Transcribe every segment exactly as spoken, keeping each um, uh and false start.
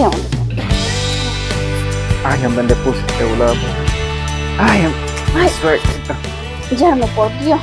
Ay, hombre. Ay, hombre, le puse regulado. Ay, Ay, suegrito. ya no, por Dios.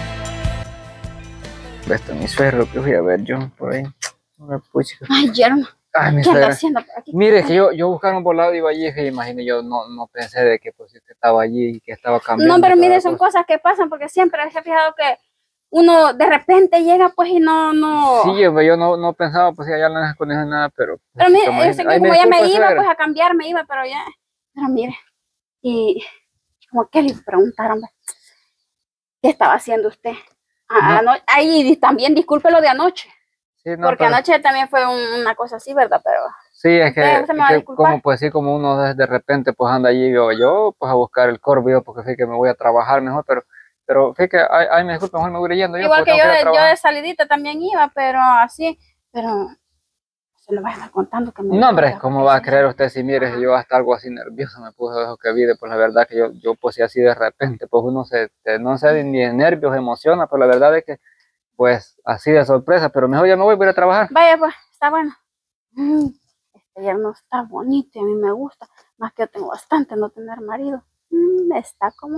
Esto es mi suegro que fui a ver yo por ahí. Una puchica. Ay, yerno. Ay, mi ¿Qué anda suegra. haciendo por aquí? Mire, que yo, yo buscaba un volado y iba allí, que imagínate, yo no, no pensé de que pues usted estaba allí y que estaba cambiando. No, pero toda mire, la son cosa. cosas que pasan porque siempre se ha fijado que uno de repente llega pues y no, no. Sí, hombre, yo no, no pensaba pues allá en las condiciones nada, pero. Pero pues, mire, como yo sé que ay, como me ya me disculpa, iba suegra. pues a cambiar, me iba, pero ya. Pero mire, y como que le preguntaron, pues, ¿qué estaba haciendo usted? Ah, No. ano- Ay, y también disculpe lo de anoche, Sí, no, porque pero. anoche también fue un- una cosa así, ¿verdad? Pero Sí, es que, usted se me va a que disculpar. como pues sí, como uno de, de repente pues anda allí, yo, yo pues a buscar el corvo, yo, porque sé que me voy a trabajar mejor, pero, pero fíjate que, ay, ay, me disculpa, mejor me voy yendo yo, Igual porque que tengo yo, que ir a de- yo trabajar. de salidita también iba, pero así, pero se lo voy a estar contando que me No, hombre, disculpa, ¿cómo porque va a sí, creer usted si mire, ajá. yo hasta algo así nervioso me puse de eso que vi, pues la verdad que yo, yo pues sí, así de repente, pues uno se, se- no sé, ni de nervios, emociona, pero la verdad es que, pues, así de sorpresa, pero mejor ya me voy, voy a ir a trabajar. Vaya, pues, está bueno. Mm, Este yerno está bonito y a mí me gusta. Más que yo tengo bastante no tener marido. Mm, está como...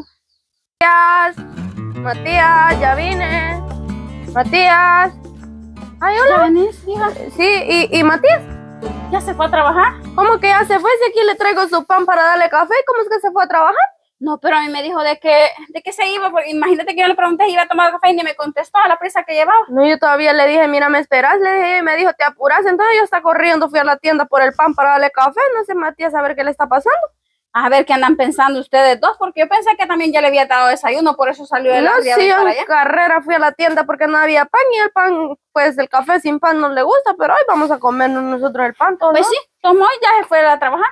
Matías, ya vine. Matías. Ay, ¿Ya hola. venís, hija? Sí, y, y Matías, ¿Ya se fue a trabajar? ¿cómo que ya se fue? Si aquí le traigo su pan para darle café, ¿cómo es que se fue a trabajar? No, pero a mí me dijo de que, de que se iba, porque imagínate que yo le pregunté si iba a tomar café y ni me contestó a la prisa que llevaba. No, yo todavía le dije, mira, ¿me esperas? Le dije, y me dijo, ¿te apuras? Entonces yo estaba corriendo, fui a la tienda por el pan para darle café. No sé, Matías, a ver qué le está pasando. A ver qué andan pensando ustedes dos, porque yo pensé que también ya le había dado desayuno, por eso salió de la No, criada sí, y para en allá. carrera fui a la tienda porque no había pan y el pan, pues el café sin pan no le gusta, pero hoy vamos a comernos nosotros el pan todo. Pues sí, tomó y ya se fue a trabajar.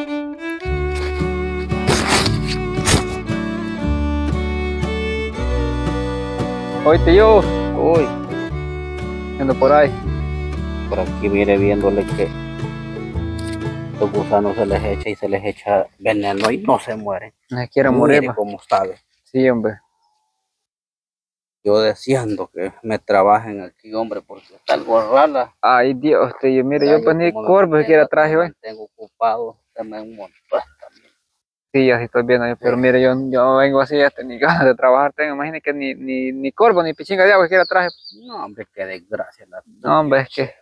Oíste yo, Uy, ando por ahí. por aquí viene viéndole que los gusanos se les echa y se les echa veneno y no se mueren. Me quiero morir, Mire ma. cómo sabe. Sí, hombre. Yo deseando que me trabajen aquí, hombre, porque está algo rala. Ay, Dios, tío, mire, yo pues ni como me corvo siquiera mantengo- traje me hoy. mantengo ocupado, también un montón también. Sí, así estoy viendo yo, pero mire, yo, yo vengo así, hasta ni ganas de trabajar tengo, imagínate que ni, ni, ni corvo, ni pichinga de agua siquiera traje. No, hombre, qué desgracia. La No, hombre, es que,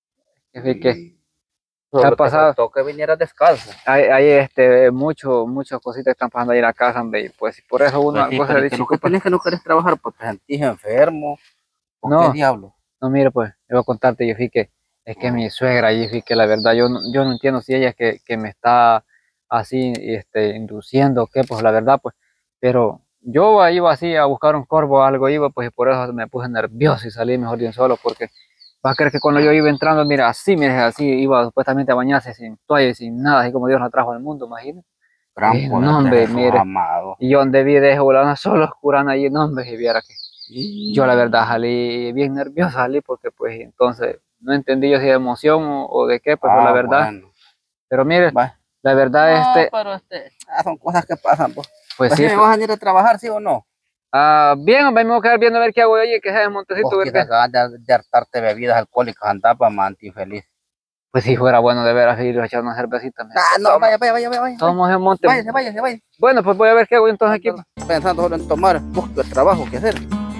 es que, que Solo ha te pasado. faltó que viniera descalzo. hay, hay este, mucho, muchas cositas que están pasando ahí en la casa, hombre, y pues por eso uno, Pues sí, cosa pero de es que lo chico, que pues, tenés que no querés trabajar, pues te sentís enfermo. ¿O no, qué diablo? no, mire, pues, yo voy a contarte, yo fui que, es que mi suegra, y fui que la verdad, yo no, yo no entiendo si ella es que, que me está así, este, induciendo o qué, pues la verdad, pues, pero yo iba así a buscar un corvo o algo, iba, pues, y por eso me puse nervioso y salí mejor bien solo, porque vas a creer que cuando yo iba entrando, mira, así, mira, así, iba supuestamente a bañarse sin toalla y sin nada, así como Dios la trajo al mundo, imagínate. Gran Eh, poder no, de hombre, Jesús mire, amado. y yo donde vi de una sola oscurana allí, no, hombre, y viera que yo la verdad salí bien nervioso, salí porque pues entonces no entendí yo si de emoción o, o de qué, pues Ah, la verdad, bueno. pero mire, Va. la verdad No, este, pero este, ah, son cosas que pasan, pues. pues Pues sí, si me vas a ir a trabajar, ¿sí o no? ah, bien, hombre, me voy a quedar viendo a ver qué hago oye, que sea en Montecito, Vos ver quizás qué, acabas de, de hartarte bebidas alcohólicas, andar para manti infeliz. pues si fuera bueno de veras ir a echar una cervecita, mira, Ah, no, toma, vaya, vaya, vaya, vaya. tomamos en Monte, Váyase, váyase, váyase. bueno, pues voy a ver qué hago entonces aquí, Pensando solo en tomar, busco el trabajo que hacer.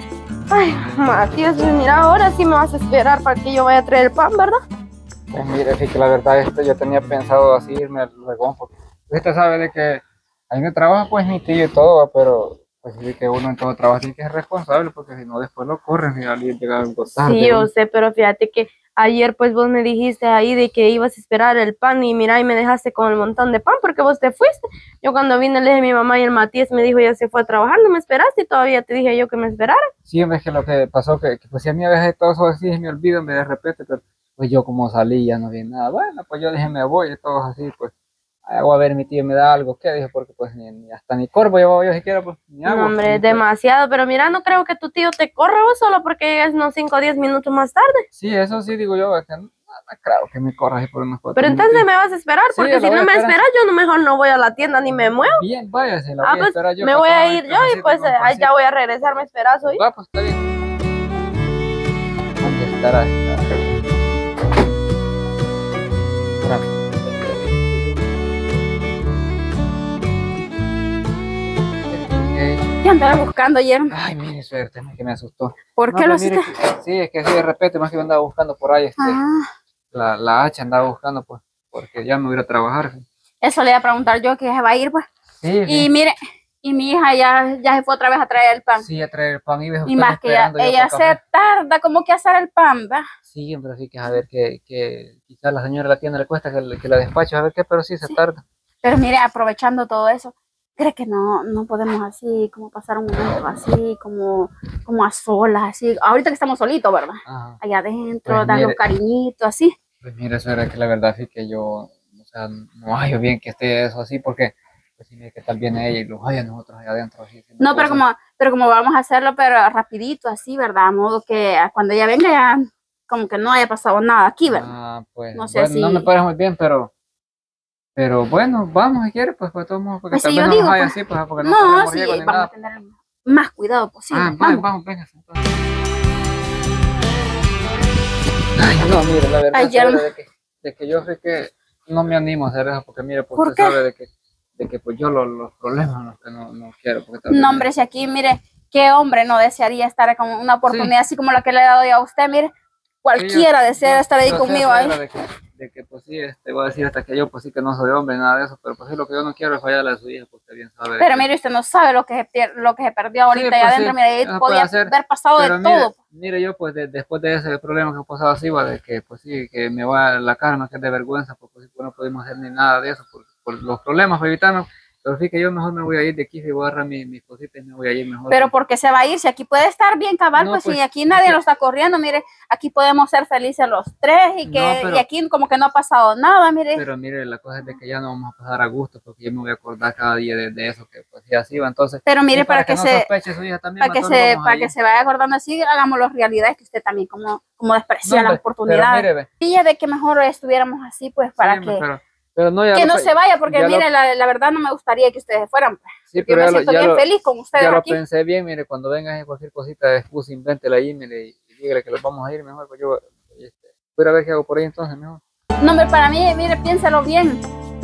Ay, Matías, mira, ahora sí me vas a esperar para que yo vaya a traer el pan, ¿verdad? pues mire, sí que la verdad este, yo tenía pensado así irme luego, porque usted sabe de que ahí en el trabajo pues mi tío y todo, ¿va? Pero pues sí que uno en todo trabajo tiene que ser responsable, porque si no después lo corren y alguien llega algo tarde. Sí, yo ¿no? sé, pero fíjate que ayer pues vos me dijiste ahí de que ibas a esperar el pan y mira y me dejaste con el montón de pan porque vos te fuiste. Yo cuando vine le dije a mi mamá y el Matías me dijo ya se fue a trabajar, no me esperaste y todavía te dije yo que me esperara. Sí, hombre, es que lo que pasó, que, que pues si a mí a veces todo eso así se me olvida, me de repente, pero pues yo como salí ya no vi nada. Bueno, pues yo dije me voy y todo así, pues hago a ver mi tío me da algo, ¿qué? Dije, porque pues ni, ni hasta ni corvo llevaba yo siquiera, pues ni agua. No, hombre, Y, pues, demasiado, pero mira, no creo que tu tío te corra vos solo porque llegas unos cinco o diez minutos más tarde. sí, eso sí digo yo, es que no, no creo que me corra así por unas cuatro Pero entonces me vas a esperar, Sí, porque la si voy a no me esperar. esperas, yo no mejor no voy a la tienda ni me muevo. Bien, váyase, la Ah, voy a pues esperar yo. me para voy tomar a mi ir yo y cafecito pues con eh, ahí pancito. ya voy a regresar, me esperas hoy. Va, pues está bien. ¿Dónde estará esta? Espérame. andaba buscando ayer? Ay, mire, suerte, que me asustó. ¿Por No, qué lo pues, mire, hiciste? que- sí, es que sí, de repente, más que yo andaba buscando por ahí, este, Ah, la, la hacha andaba buscando, pues, porque ya me voy a ir a trabajar. eso le iba a preguntar yo, que se va a ir, pues. Sí, Y sí, mire, y mi hija ya, ya se fue otra vez a traer el pan. sí, a traer el pan y ves, Y estoy más que ella, esperando yo ella por se café. tarda como que hacer el pan, ¿verdad? Sí, pero sí que a ver que, que quizás la señora de la tienda le cuesta que, le- que la despache, a ver qué, pero sí se Sí. tarda. Pero mire, aprovechando todo eso, ¿cree que no, no podemos así, como pasar un momento así, como, como a solas, así? Ahorita que estamos solitos, ¿verdad? Ajá. Allá adentro, Pues darle un mire, cariñito, así. pues mira, eso era que la verdad sí que yo, o sea, no hallo bien que esté eso así, porque pues sí, mire, que tal viene ella y los haya nosotros allá adentro, así, haciendo No, pero cosas. como, pero como vamos a hacerlo, pero rapidito, así, ¿verdad? A modo que cuando ella venga ya como que no haya pasado nada aquí, ¿verdad? Ah, pues, No sé bueno, no me si- parece muy bien, pero, pero bueno, vamos si quieres, pues, pues, todos modos, porque Pues tal sí, vez yo no nos digo, haya pues, así, pues, porque no no, corremos sí, riesgo ni vamos a nada. tener el más cuidado posible. Ah, vamos, vamos. vamos, venga, entonces. Ay, no, mire, la verdad Ay, es ya no. de que, de que yo sé que no me animo a hacer eso, porque mire, pues ¿Por usted qué? sabe de que, de que pues yo los, los problemas los que no, no quiero, porque tal vez No, me- hombre, si aquí, mire, qué hombre no desearía estar con una oportunidad así como la que le he dado yo a usted, mire, Sí, yo- cualquiera desea yo- estar ahí yo sé, conmigo suegra, ahí. de que, de que pues sí, este, voy a decir hasta que yo pues sí que no soy hombre, nada de eso, pero pues sí, lo que yo no quiero es fallarle a su hija, porque usted bien sabe. de Pero que- mire, usted no sabe lo que se, pier- lo que se perdió ahorita Sí, allá pues, adentro, sí, mire, ahí eso puede podía hacer, haber pasado pero de mire, todo. mire yo pues de- después de ese problema que ha pasado así, va, de que pues sí, que me va la cara más que de vergüenza, porque pues, sí, no pudimos hacer ni nada de eso, por, por los problemas, para evitarnos, pero sí que yo mejor me voy a ir de aquí, si voy a agarrar mis, mis cositas y me voy a ir mejor. Pero ¿por qué se va a ir? Si aquí puede estar bien cabal, No, pues, pues, si aquí nadie es que- lo está corriendo, mire, aquí podemos ser felices los tres y que No, pero- y aquí como que no ha pasado nada, mire. Pero mire, la cosa es de que ya no vamos a pasar a gusto, porque yo me voy a acordar cada día de, de eso, que pues sí, así va, entonces, Pero mire, y para, que, no se sospeche su hija también, para que entonces se vamos para ahí. que se vaya acordando así, hagámoslo realidad, es que usted también como como desprecia No, las hombre, oportunidades. pero mire, ve, Y de que mejor estuviéramos así, pues, para sí, hombre, que pero, pero no, ya que lo no pe- se vaya, porque ya lo- mire, la, la verdad no me gustaría que ustedes fueran, pues. sí, Yo pero me ya lo- siento ya bien lo- feliz con ustedes ya lo aquí. pensé bien, mire, cuando venga cualquier cosita de excusa, invéntela ahí, mire, y, y dígale que los vamos a ir mejor, pues yo, este, voy a ver qué hago por ahí entonces, mejor. No, hombre, para mí, mire, piénsalo bien.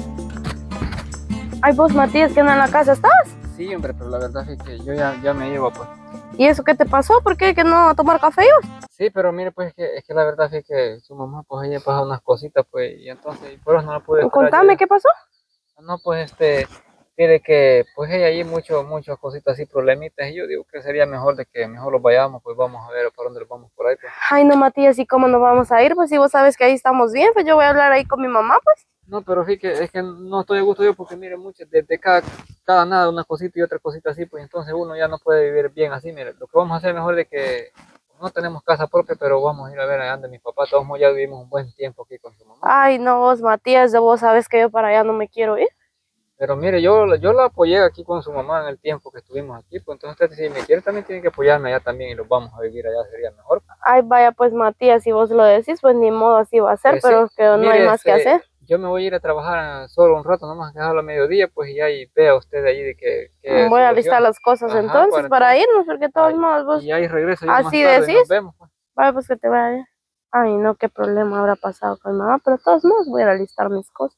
Ay, vos, Matías, que no en la casa estás. Sí, hombre, pero la verdad es que yo ya, ya me llevo, pues. ¿Y eso qué te pasó? ¿Por qué que no a tomar café yo? Sí, pero mire, pues es que, es que la verdad es que su mamá, pues ella pasa unas cositas, pues, y entonces, y por eso no la pude esperar Contame yo. qué pasó. No, pues este, mire que, pues ella hay muchos, muchas cositas así, problemitas, y yo digo que sería mejor de que mejor los vayamos, pues vamos a ver para dónde los vamos por ahí, pues. Ay, no, Matías, ¿y cómo nos vamos a ir? Pues si vos sabes que ahí estamos bien, pues yo voy a hablar ahí con mi mamá, pues. No, pero sí que es que no estoy a gusto yo porque mire, muchas, de, de cada, cada nada, una cosita y otra cosita así, pues entonces uno ya no puede vivir bien así, mire, lo que vamos a hacer mejor es que no tenemos casa propia, pero vamos a ir a ver allá donde mi papá, todos modos ya vivimos un buen tiempo aquí con su mamá. Ay, no, vos, Matías, de vos sabes que yo para allá no me quiero ir. Pero mire, yo, yo la apoyé aquí con su mamá en el tiempo que estuvimos aquí, pues entonces usted si me quiere también tiene que apoyarme allá también y los vamos a vivir allá, sería mejor. Ay, vaya, pues, Matías, si vos lo decís, pues ni modo, así va a ser, Pues sí, pero que no mire, hay más que este, hacer. Yo me voy a ir a trabajar solo un rato, nomás que dejarlo a mediodía, pues y ahí vea usted ahí de que... que Voy a soluciona. listar las cosas Ajá, entonces para para entonces- irnos, porque de todos Ay, modos vos... Y ahí regreso yo más ¿Así tarde y decís? nos vemos, pues. Vaya, pues que te vaya bien. Ay, no, qué problema habrá pasado con mi mamá, pero de todos modos voy a ir a listar mis cosas.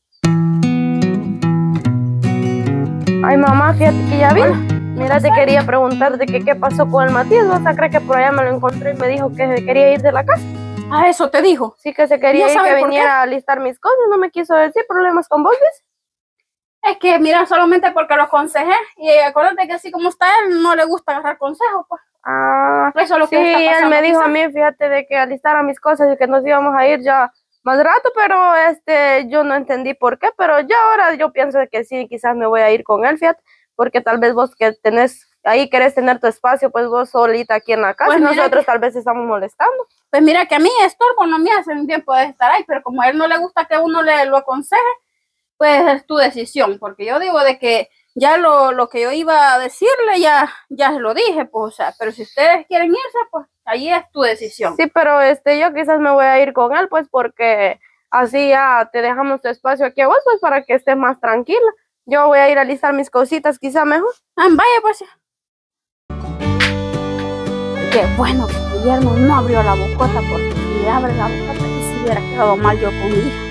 Ay, mamá, fíjate que ya vino. Mira, te quería preguntarte que qué pasó con el Matías. ¿Vas a creer que por allá me lo encontré y me dijo que se quería ir de la casa? Ah, eso te dijo. Sí, que se quería ¿Ya ir, sabe que por qué? viniera a listar mis cosas. No me quiso decir. ¿Problemas con vos, ves? Es que, mira, solamente porque lo aconsejé. Y acuérdate que así como está él, no le gusta agarrar consejos, pues. Ah, Eso es lo sí, que está él pasando. me dijo quizá. a mí, fíjate, de que alistara mis cosas y que nos íbamos a ir ya más rato, pero este, yo no entendí por qué, pero ya ahora yo pienso que sí, quizás me voy a ir con él, fíjate, porque tal vez vos que tenés, ahí querés tener tu espacio, pues vos solita aquí en la casa, Pues y mira nosotros que- tal vez estamos molestando. Pues mira que a mí estorbo no me hacen bien poder estar ahí, pero como a él no le gusta que uno le lo aconseje, pues es tu decisión, porque yo digo de que ya lo, lo que yo iba a decirle ya, ya se lo dije, pues, o sea, pero si ustedes quieren irse, pues ahí es tu decisión. Sí, pero este, yo quizás me voy a ir con él, pues porque así ya te dejamos tu espacio aquí a vos, pues para que estés más tranquila. Yo voy a ir a listar mis cositas, quizá mejor. Ah, vaya, pues. Qué bueno que Guillermo no abrió la bocota, porque si abre la bocota, y si hubiera quedado mal yo con mi hija.